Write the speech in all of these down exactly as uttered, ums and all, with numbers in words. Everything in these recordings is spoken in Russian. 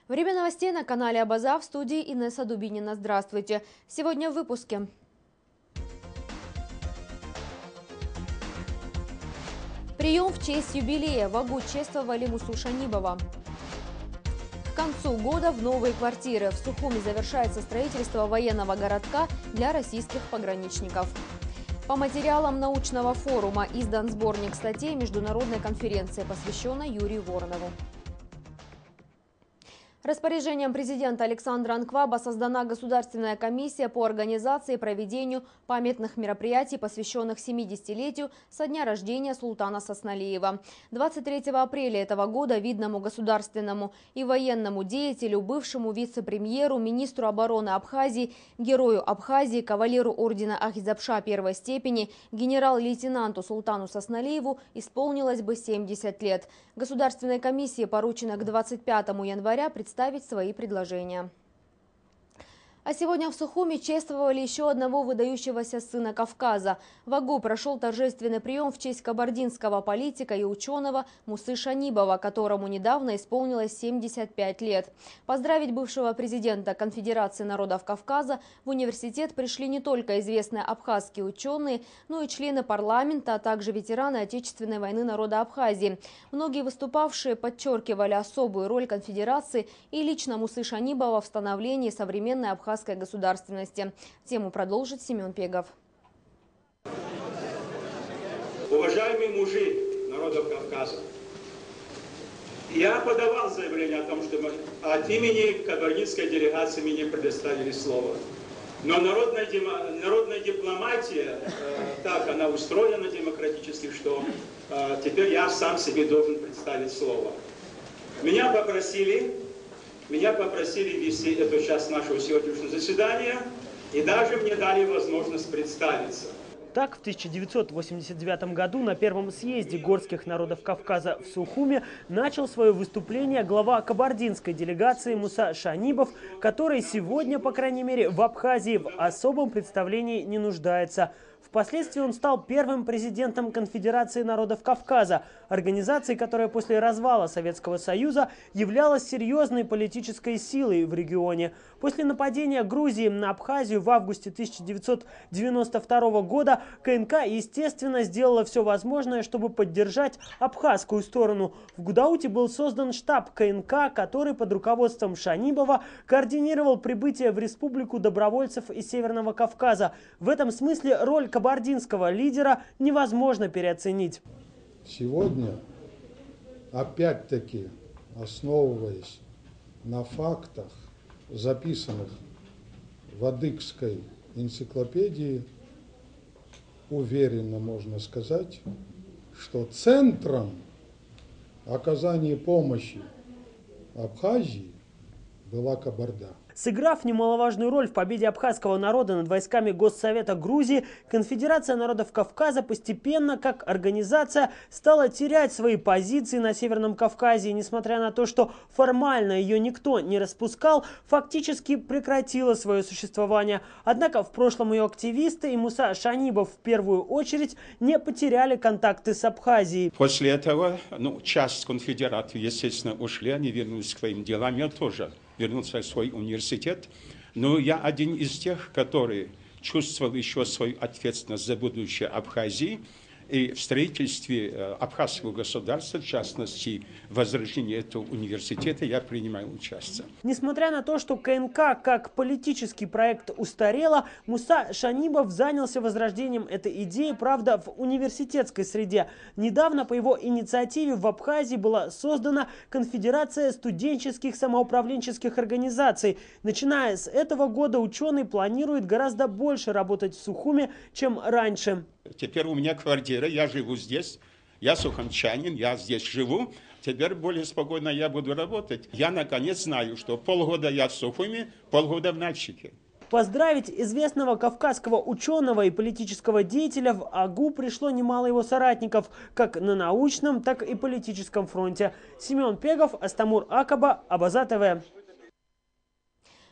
Время новостей на канале Абаза, в студии Инесса Дубинина. Здравствуйте. Сегодня в выпуске. Прием в честь юбилея. В Агу чествовали Мусу Шанибова. К концу года в новые квартиры. В Сухуми завершается строительство военного городка для российских пограничников. По материалам научного форума издан сборник статей международной конференции, посвященной Юрию Воронову. Распоряжением президента Александра Анкваба создана Государственная комиссия по организации и проведению памятных мероприятий, посвященных семидесятилетию со дня рождения султана Сосналиева. двадцать третьего апреля этого года видному государственному и военному деятелю, бывшему вице-премьеру, министру обороны Абхазии, герою Абхазии, кавалеру ордена Ахизапша первой степени, генерал-лейтенанту султану Сосналиеву исполнилось бы семьдесят лет. Государственной комиссии поручено к двадцать пятому января представить представить свои предложения. А сегодня в Сухуми чествовали еще одного выдающегося сына Кавказа. В Агу прошел торжественный прием в честь кабардинского политика и ученого Мусы Шанибова, которому недавно исполнилось семьдесят пять лет. Поздравить бывшего президента Конфедерации народов Кавказа в университет пришли не только известные абхазские ученые, но и члены парламента, а также ветераны Отечественной войны народа Абхазии. Многие выступавшие подчеркивали особую роль Конфедерации и лично Мусы Шанибова в становлении современной абхазской государственности. Тему продолжит Семен Пегов. Уважаемые мужи народов Кавказа, я подавал заявление о том, что мы от имени кабардинской делегации мне предоставили слово. Но народная, народная дипломатия, э, так она устроена демократически, что э, теперь я сам себе должен представить слово. Меня попросили... Меня попросили вести эту часть нашего сегодняшнего заседания, и даже мне дали возможность представиться. Так, в тысяча девятьсот восемьдесят девятом году на первом съезде горских народов Кавказа в Сухуми начал свое выступление глава кабардинской делегации Муса Шанибов, который сегодня, по крайней мере, в Абхазии в особом представлении не нуждается. Впоследствии он стал первым президентом Конфедерации народов Кавказа, организации, которая после развала Советского Союза являлась серьезной политической силой в регионе. После нападения Грузии на Абхазию в августе тысяча девятьсот девяносто второго года КНК, естественно, сделала все возможное, чтобы поддержать абхазскую сторону. В Гудауте был создан штаб КНК, который под руководством Шанибова координировал прибытие в республику добровольцев из Северного Кавказа. В этом смысле роль кабардинского лидера невозможно переоценить. Сегодня, опять-таки, основываясь на фактах, записанных в Адыгской энциклопедии, уверенно можно сказать, что центром оказания помощи Абхазии была Кабарда. Сыграв немаловажную роль в победе абхазского народа над войсками Госсовета Грузии, Конфедерация народов Кавказа постепенно, как организация, стала терять свои позиции на Северном Кавказе. И, несмотря на то, что формально ее никто не распускал, фактически прекратила свое существование. Однако в прошлом ее активисты и Муса Шанибов в первую очередь не потеряли контакты с Абхазией. После этого, ну, часть конфедератов, естественно, ушли, они вернулись к своим делам. Я тоже вернулся в свой университет. Но я один из тех, который чувствовал еще свою ответственность за будущее Абхазии. И в строительстве абхазского государства, в частности, возрождении этого университета, я принимаю участие. Несмотря на то, что КНК как политический проект устарела, Муса Шанибов занялся возрождением этой идеи, правда, в университетской среде. Недавно по его инициативе в Абхазии была создана Конфедерация студенческих самоуправленческих организаций. Начиная с этого года ученый планирует гораздо больше работать в Сухуми, чем раньше. Теперь у меня квартира, я живу здесь, я сухомчанин, я здесь живу. Теперь более спокойно я буду работать. Я наконец знаю, что полгода я в Сухуми, полгода в Нальчике. Поздравить известного кавказского ученого и политического деятеля в Агу пришло немало его соратников, как на научном, так и политическом фронте. Семен Пегов, Астамур Акаба, Абаза ТВ.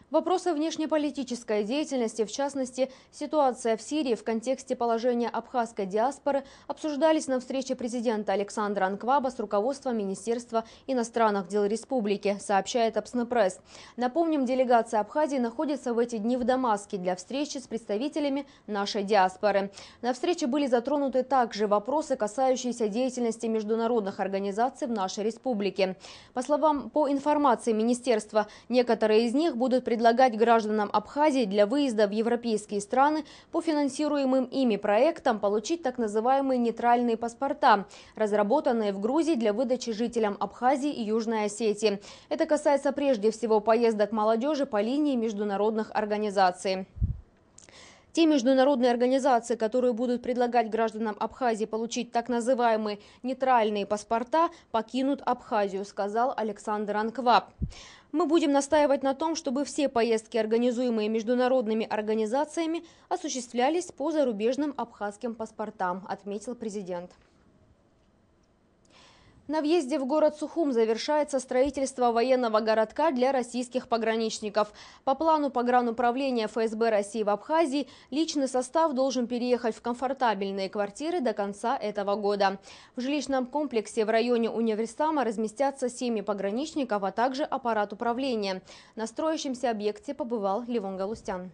Вопросы внешнеполитической деятельности, в частности, ситуация в Сирии в контексте положения абхазской диаспоры, обсуждались на встрече президента Александра Анкваба с руководством Министерства иностранных дел республики, сообщает Апснепресс. Напомним, делегация Абхазии находится в эти дни в Дамаске для встречи с представителями нашей диаспоры. На встрече были затронуты также вопросы, касающиеся деятельности международных организаций в нашей республике. По словам, по информации Министерства, некоторые из них будут предлагать предлагать гражданам Абхазии для выезда в европейские страны по финансируемым ими проектам получить так называемые нейтральные паспорта, разработанные в Грузии для выдачи жителям Абхазии и Южной Осетии. Это касается прежде всего поездок молодежи по линии международных организаций. Те международные организации, которые будут предлагать гражданам Абхазии получить так называемые нейтральные паспорта, покинут Абхазию, сказал Александр Анкваб. Мы будем настаивать на том, чтобы все поездки, организуемые международными организациями, осуществлялись по зарубежным абхазским паспортам, отметил президент. На въезде в город Сухум завершается строительство военного городка для российских пограничников. По плану погрануправления эф эс бэ России в Абхазии личный состав должен переехать в комфортабельные квартиры до конца этого года. В жилищном комплексе в районе Универсама разместятся семьи пограничников, а также аппарат управления. На строящемся объекте побывал Левон Галустян.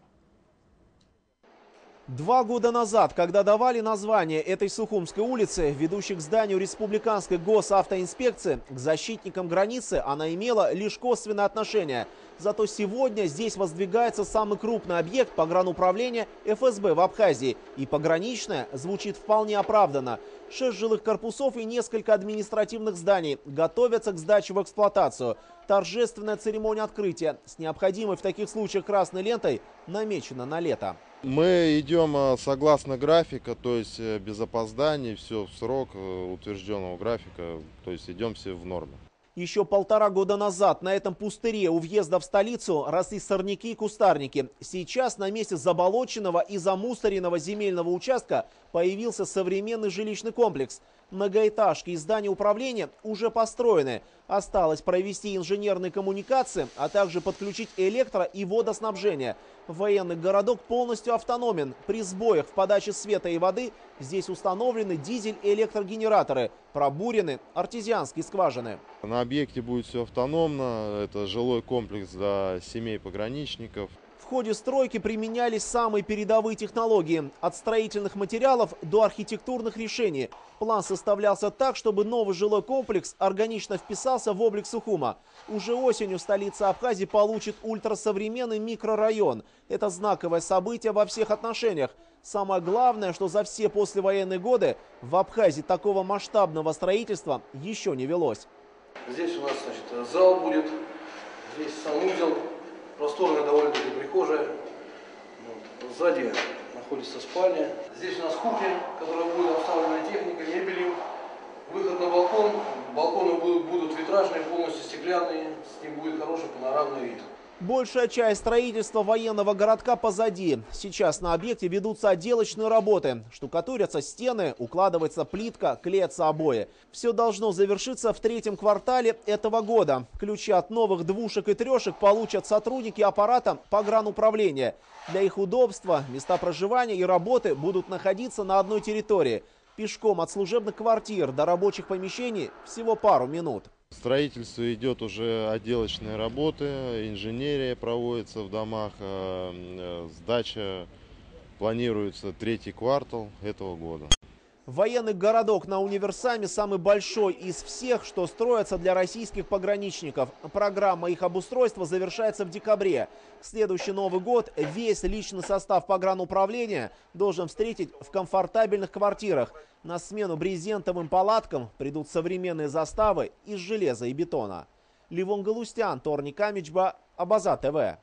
Два года назад, когда давали название этой Сухумской улице, ведущей к зданию Республиканской госавтоинспекции, к защитникам границы она имела лишь косвенное отношение. Зато сегодня здесь воздвигается самый крупный объект погрануправления эф эс бэ в Абхазии. И пограничное звучит вполне оправданно. Шесть жилых корпусов и несколько административных зданий готовятся к сдаче в эксплуатацию. Торжественная церемония открытия с необходимой в таких случаях красной лентой намечена на лето. Мы идем согласно графика, то есть без опозданий, все в срок утвержденного графика, то есть идем все в норму. Еще полтора года назад на этом пустыре у въезда в столицу росли сорняки и кустарники. Сейчас на месте заболоченного и замусоренного земельного участка появился современный жилищный комплекс. Многоэтажки и здания управления уже построены. Осталось провести инженерные коммуникации, а также подключить электро- и водоснабжение. Военный городок полностью автономен. При сбоях в подаче света и воды здесь установлены дизель-электрогенераторы, пробурены артезианские скважины. На объекте будет все автономно. Это жилой комплекс для семей пограничников. В ходе стройки применялись самые передовые технологии, от строительных материалов до архитектурных решений. План составлялся так, чтобы новый жилой комплекс органично вписался в облик Сухума. Уже осенью столица Абхазии получит ультрасовременный микрорайон. Это знаковое событие во всех отношениях. Самое главное, что за все послевоенные годы в Абхазии такого масштабного строительства еще не велось. Здесь у нас, значит, зал будет, здесь санузел. Просторная довольно-таки прихожая. Вот. Сзади находится спальня. Здесь у нас кухня, которая будет обставлена техникой, мебелью. Выход на балкон. Балконы будут, будут витражные, полностью стеклянные. С ним будет хороший панорамный вид. Большая часть строительства военного городка позади. Сейчас на объекте ведутся отделочные работы. Штукатурятся стены, укладывается плитка, клеятся обои. Все должно завершиться в третьем квартале этого года. Ключи от новых двушек и трешек получат сотрудники аппарата погрануправления. Для их удобства места проживания и работы будут находиться на одной территории. Пешком от служебных квартир до рабочих помещений всего пару минут. Строительство идет уже, отделочные работы, инженерия проводится в домах, сдача планируется третий квартал этого года. Военный городок на Универсаме самый большой из всех, что строятся для российских пограничников. Программа их обустройства завершается в декабре. Следующий Новый год весь личный состав погрануправления должен встретить в комфортабельных квартирах. На смену брезентовым палаткам придут современные заставы из железа и бетона. Левон Галустян, Торник Амичба, Абаза ТВ.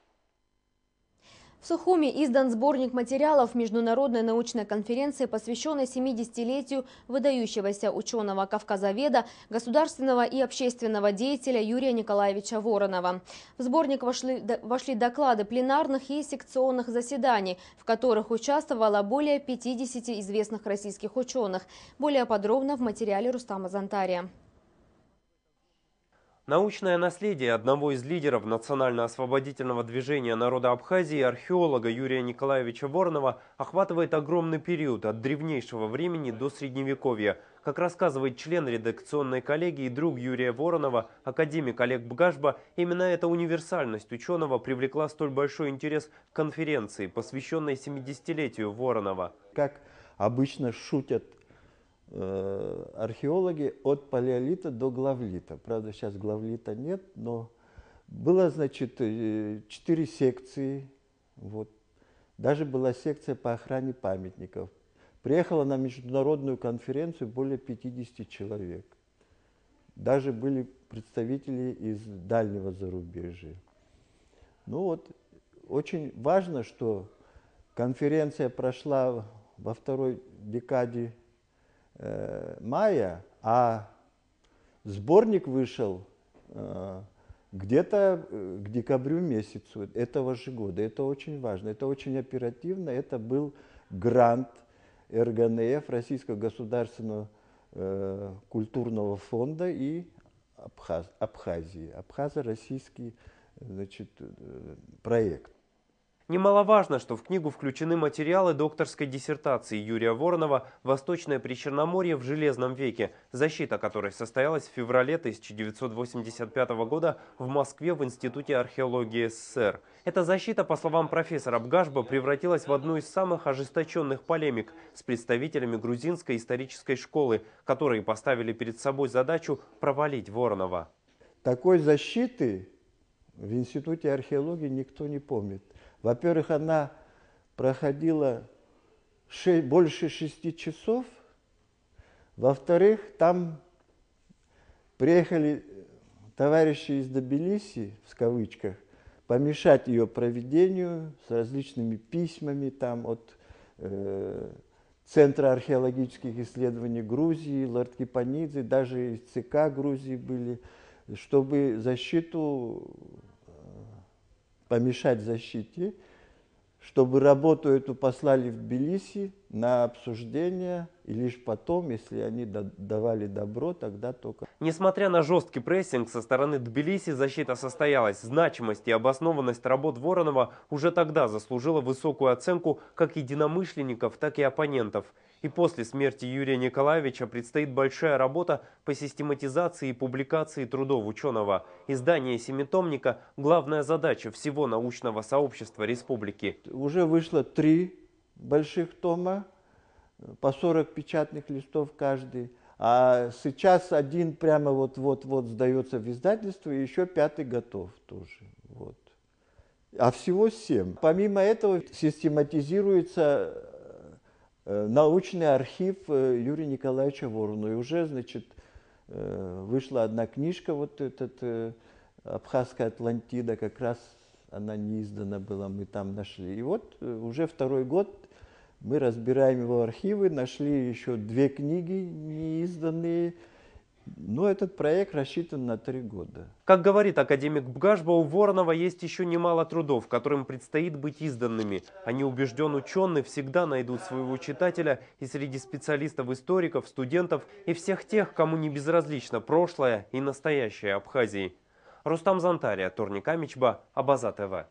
В Сухуме издан сборник материалов международной научной конференции, посвященной семидесятилетию выдающегося ученого кавказоведа, государственного и общественного деятеля Юрия Николаевича Воронова. В сборник вошли, вошли доклады пленарных и секционных заседаний, в которых участвовало более пятидесяти известных российских ученых. Более подробно в материале Рустама Зантария. Научное наследие одного из лидеров национально-освободительного движения народа Абхазии, археолога Юрия Николаевича Воронова, охватывает огромный период от древнейшего времени до Средневековья. Как рассказывает член редакционной коллегии, друг Юрия Воронова, академик Олег Бгажба, именно эта универсальность ученого привлекла столь большой интерес к конференции, посвященной семидесятилетию Воронова. Как обычно шутят археологи, от палеолита до главлита. Правда, сейчас главлита нет, но было, значит, четыре секции. Вот. Даже была секция по охране памятников. Приехало на международную конференцию более пятидесяти человек. Даже были представители из дальнего зарубежья. Ну вот, очень важно, что конференция прошла во второй декаде мая, а сборник вышел э, где-то к декабрю месяцу этого же года. Это очень важно, это очень оперативно. Это был грант эр гэ эн эф, Российского государственного э, культурного фонда и Абхаз, Абхазии. Абхазо-российский, значит, э, проект. Немаловажно, что в книгу включены материалы докторской диссертации Юрия Воронова «Восточное Причерноморье в Железном веке», защита которой состоялась в феврале тысяча девятьсот восемьдесят пятого года в Москве в Институте археологии эс эс эс эр. Эта защита, по словам профессора Бгажба, превратилась в одну из самых ожесточенных полемик с представителями грузинской исторической школы, которые поставили перед собой задачу провалить Воронова. Такой защиты в Институте археологии никто не помнит. Во-первых, она проходила шесть, больше шести часов. Во-вторых, там приехали товарищи из Тбилиси, в кавычках, помешать ее проведению с различными письмами там, от э, Центра археологических исследований Грузии, Лорд-Кипанидзе, даже из ЦК Грузии были, чтобы защиту... помешать защите, чтобы работу эту послали в Тбилиси на обсуждение, и лишь потом, если они давали добро, тогда только... Несмотря на жесткий прессинг со стороны Тбилиси, защита состоялась. Значимость и обоснованность работ Воронова уже тогда заслужила высокую оценку как единомышленников, так и оппонентов. И после смерти Юрия Николаевича предстоит большая работа по систематизации и публикации трудов ученого. Издание семитомника – главная задача всего научного сообщества республики. Уже вышло три больших тома, по сорок печатных листов каждый. А сейчас один прямо вот-вот-вот сдается в издательство, и еще пятый готов тоже. Вот. А всего семь. Помимо этого систематизируется научный архив Юрия Николаевича Воронова. И уже, значит, вышла одна книжка, вот эта «Абхазская Атлантида», как раз она не издана была, мы там нашли. И вот уже второй год мы разбираем его архивы, нашли еще две книги неизданные. Но этот проект рассчитан на три года. Как говорит академик Бгажба, у Воронова есть еще немало трудов, которым предстоит быть изданными. Они, убежден ученый, всегда найдут своего читателя и среди специалистов-историков, студентов и всех тех, кому не безразлично прошлое и настоящее Абхазии. Рустам Зантария, Торник Амичба, Абаза ТВ.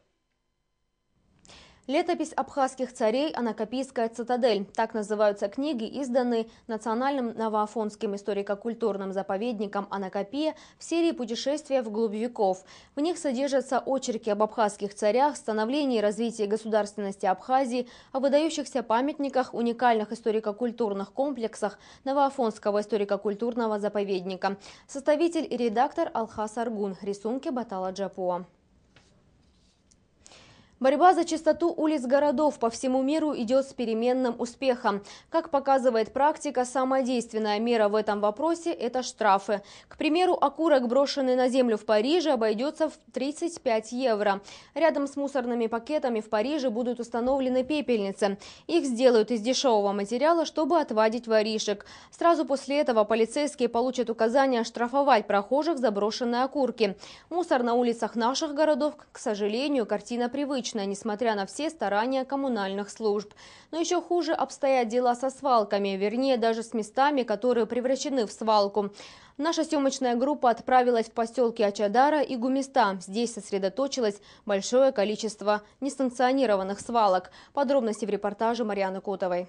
Летопись абхазских царей «Анакапийская цитадель». Так называются книги, изданные Национальным новоафонским историко-культурным заповедником Анакапия в серии «Путешествия вглубь веков». В них содержатся очерки об абхазских царях, становлении и развитии государственности Абхазии, о выдающихся памятниках, уникальных историко-культурных комплексах Новоафонского историко-культурного заповедника. Составитель и редактор Алхас Аргун. Рисунки Батала Джапуа. Борьба за чистоту улиц городов по всему миру идет с переменным успехом. Как показывает практика, самая действенная мера в этом вопросе – это штрафы. К примеру, окурок, брошенный на землю в Париже, обойдется в тридцать пять евро. Рядом с мусорными пакетами в Париже будут установлены пепельницы. Их сделают из дешевого материала, чтобы отвадить воришек. Сразу после этого полицейские получат указание штрафовать прохожих за брошенные окурки. Мусор на улицах наших городов, к сожалению, картина привычная. скучная, несмотря на все старания коммунальных служб. Но еще хуже обстоят дела со свалками, вернее, даже с местами, которые превращены в свалку. Наша съемочная группа отправилась в поселки Ачадара и Гумиста. Здесь сосредоточилось большое количество несанкционированных свалок. Подробности в репортаже Марьяны Котовой.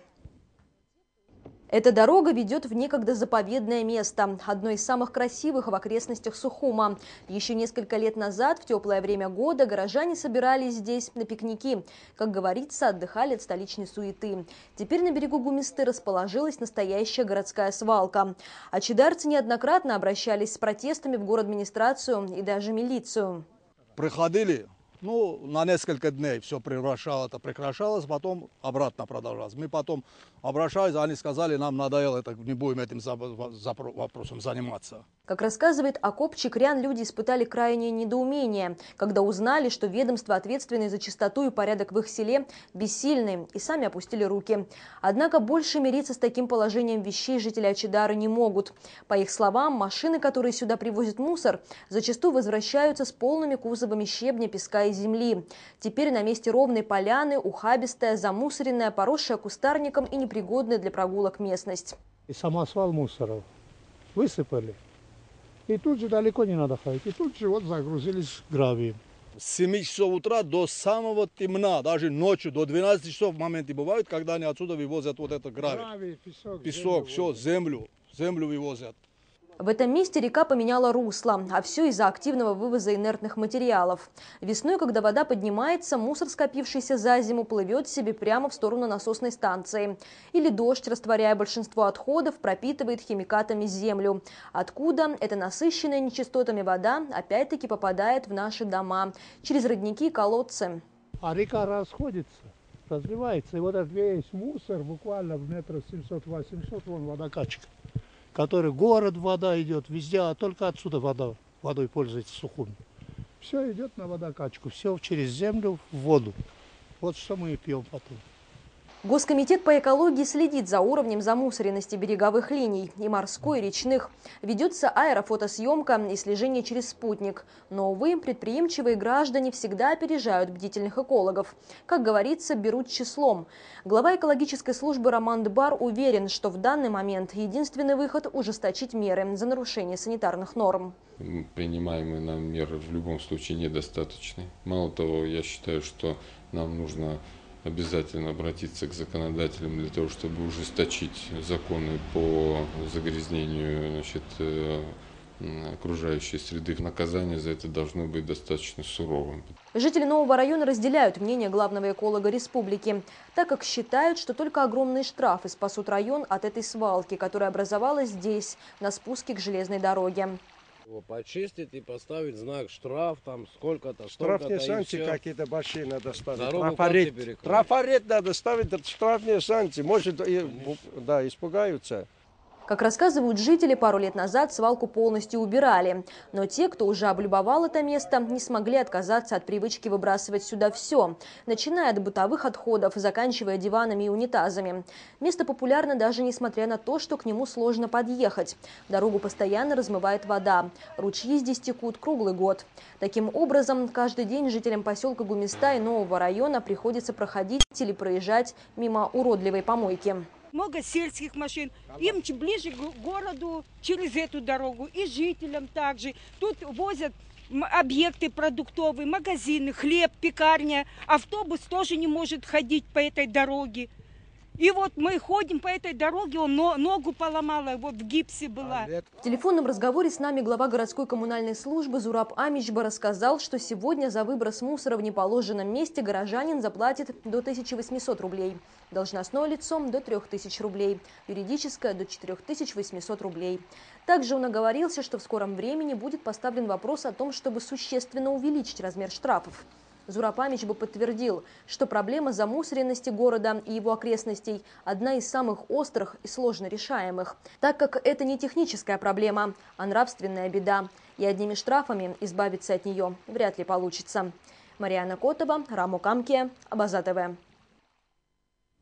Эта дорога ведет в некогда заповедное место, одно из самых красивых в окрестностях Сухума. Еще несколько лет назад, в теплое время года, горожане собирались здесь на пикники. Как говорится, отдыхали от столичной суеты. Теперь на берегу Гумисты расположилась настоящая городская свалка. Ачадарцы неоднократно обращались с протестами в городадминистрацию и даже милицию. Приходили. Ну, на несколько дней все превращалось, прекращалось, потом обратно продолжалось. Мы потом обращались, они сказали, нам надоело, это, не будем этим вопросом заниматься. Как рассказывает Акоп Чикрян, люди испытали крайнее недоумение, когда узнали, что ведомства, ответственные за чистоту и порядок в их селе, бессильны и сами опустили руки. Однако больше мириться с таким положением вещей жители Ачадары не могут. По их словам, машины, которые сюда привозят мусор, зачастую возвращаются с полными кузовами щебня, песка и земли. Теперь на месте ровной поляны ухабистая, замусоренная, поросшая кустарником и непригодная для прогулок местность. И самосвал мусоров высыпали. И тут же далеко не надо ходить. И тут же вот загрузились гравием. С семи часов утра до самого темна, даже ночью, до двенадцати часов моменты бывают, когда они отсюда вывозят вот это гравий. Гравий, песок, Песок, землю все, землю, землю вывозят. В этом месте река поменяла русло, а все из-за активного вывоза инертных материалов. Весной, когда вода поднимается, мусор, скопившийся за зиму, плывет себе прямо в сторону насосной станции. Или дождь, растворяя большинство отходов, пропитывает химикатами землю. Откуда эта насыщенная нечистотами вода опять-таки попадает в наши дома, через родники и колодцы. А река расходится, разливается. И вот этот весь мусор буквально в метров семьсот-восемьсот, вон водокачка, который город, вода идет везде, а только отсюда вода, водой пользуется Сухуми. Все идет на водокачку, все через землю в воду. Вот что мы и пьем потом. Госкомитет по экологии следит за уровнем замусоренности береговых линий и морской, и речных. Ведется аэрофотосъемка и слежение через спутник. Но, увы, предприимчивые граждане всегда опережают бдительных экологов. Как говорится, берут числом. Глава экологической службы Роман Дбар уверен, что в данный момент единственный выход – ужесточить меры за нарушение санитарных норм. Принимаемые нам меры в любом случае недостаточны. Мало того, я считаю, что нам нужно обязательно обратиться к законодателям для того, чтобы ужесточить законы по загрязнению, значит, окружающей среды. Наказание за это должно быть достаточно суровым. Жители нового района разделяют мнение главного эколога республики, так как считают, что только огромные штрафы спасут район от этой свалки, которая образовалась здесь, на спуске к железной дороге. Почистить и поставить знак штраф, там сколько-то, штрафные санкции какие-то большие надо ставить. Трафарет. Трафарет надо ставить, штрафные санкции. Может, и, да, испугаются. Как рассказывают жители, пару лет назад свалку полностью убирали. Но те, кто уже облюбовал это место, не смогли отказаться от привычки выбрасывать сюда все, начиная от бытовых отходов, заканчивая диванами и унитазами. Место популярно даже несмотря на то, что к нему сложно подъехать. Дорогу постоянно размывает вода. Ручьи здесь текут круглый год. Таким образом, каждый день жителям поселка Гумиста и нового района приходится проходить или проезжать мимо уродливой помойки. Много сельских машин, им ближе к городу через эту дорогу, и жителям также. Тут возят объекты продуктовые, магазины, хлеб, пекарня. Автобус тоже не может ходить по этой дороге. И вот мы ходим по этой дороге, он ногу поломала, вот в гипсе была. В телефонном разговоре с нами глава городской коммунальной службы Зураб Амичба рассказал, что сегодня за выброс мусора в неположенном месте горожанин заплатит до тысячи восьмисот рублей. Должностное лицо до трёх тысяч рублей, юридическое до четырёх тысяч восьмисот рублей. Также он оговорился, что в скором времени будет поставлен вопрос о том, чтобы существенно увеличить размер штрафов. Зураб Амичба подтвердил, что проблема замусоренности города и его окрестностей одна из самых острых и сложно решаемых, так как это не техническая проблема, а нравственная беда, и одними штрафами избавиться от нее вряд ли получится. Марьяна Котова, Раму Камке, Абаза ТВ.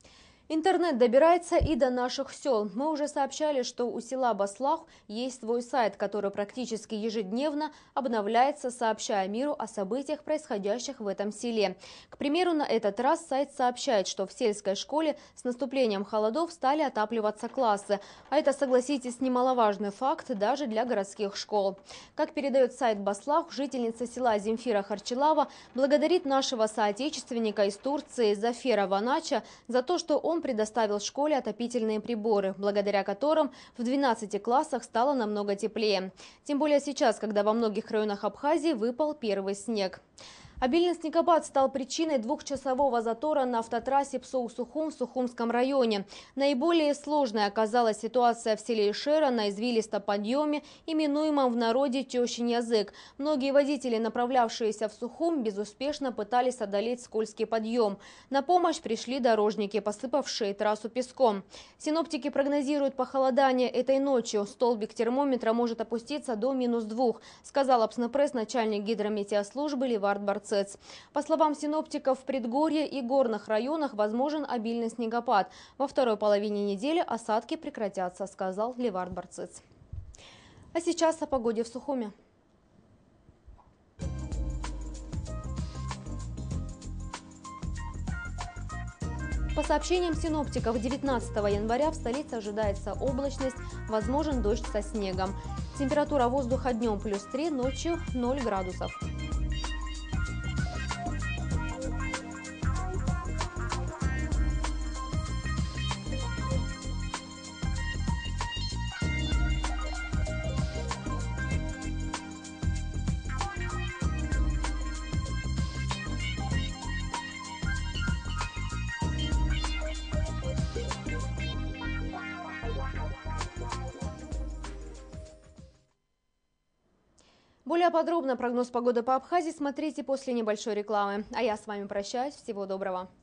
Интернет добирается и до наших сел. Мы уже сообщали, что у села Баслах есть свой сайт, который практически ежедневно обновляется, сообщая миру о событиях, происходящих в этом селе. К примеру, на этот раз сайт сообщает, что в сельской школе с наступлением холодов стали отапливаться классы. А это, согласитесь, немаловажный факт даже для городских школ. Как передает сайт Баслах, жительница села Земфира Харчилава благодарит нашего соотечественника из Турции Зафера Ванача за то, что он предоставил школе отопительные приборы, благодаря которым в двенадцати классах стало намного теплее. Тем более сейчас, когда во многих районах Абхазии выпал первый снег. Обильный снегопад стал причиной двухчасового затора на автотрассе Псоу-Сухум в Сухумском районе. Наиболее сложной оказалась ситуация в селе Ишера на извилистом подъеме, именуемом в народе Тещин язык. Многие водители, направлявшиеся в Сухум, безуспешно пытались одолеть скользкий подъем. На помощь пришли дорожники, посыпавшие трассу песком. Синоптики прогнозируют похолодание этой ночью. Столбик термометра может опуститься до минус двух, сказал Апснепресс начальник гидрометеослужбы Ливард Барцец. По словам синоптиков, в предгорье и горных районах возможен обильный снегопад. Во второй половине недели осадки прекратятся, сказал Ливард Барцец. А сейчас о погоде в Сухуме. По сообщениям синоптиков, девятнадцатого января в столице ожидается облачность, возможен дождь со снегом. Температура воздуха днем плюс три, ночью ноль градусов. Более подробно прогноз погоды по Абхазии смотрите после небольшой рекламы. А я с вами прощаюсь. Всего доброго.